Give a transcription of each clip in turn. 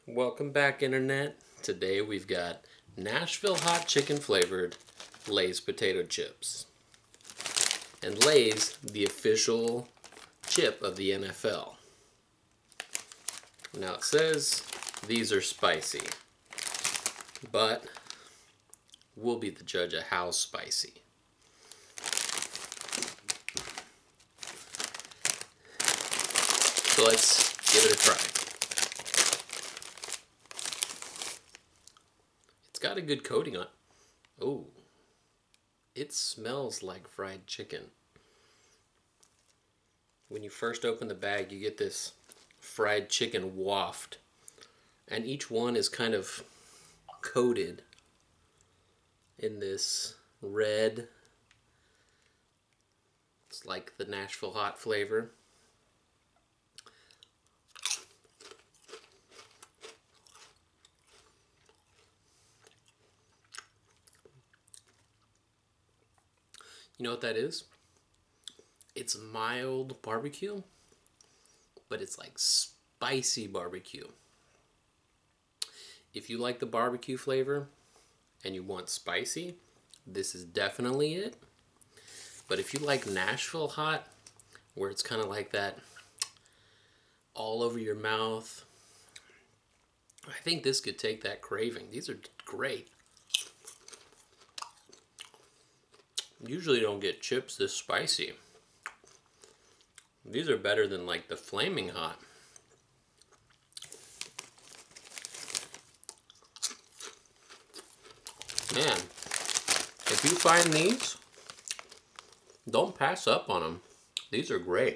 Welcome back, Internet. Today we've got Nashville Hot chicken flavored Lay's potato chips. And Lay's, the official chip of the NFL. Now it says these are spicy, but we'll be the judge of how spicy. So let's give it a try. It's got a good coating on it. Oh, it smells like fried chicken. When you first open the bag, you get this fried chicken waft, and each one is kind of coated in this red. It's like the Nashville Hot flavor. You know what that is? It's mild barbecue, but it's like spicy barbecue. If you like the barbecue flavor and you want spicy, this is definitely it. But if you like Nashville Hot, where it's kind of like that all over your mouth, I think this could take that craving. These are great. Usually don't get chips this spicy. These are better than like the Flaming Hot. Man, if you find these, don't pass up on them. These are great.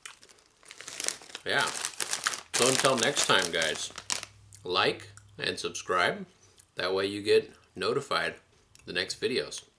Yeah. So until next time, guys, like and subscribe. That way you get notified the next videos.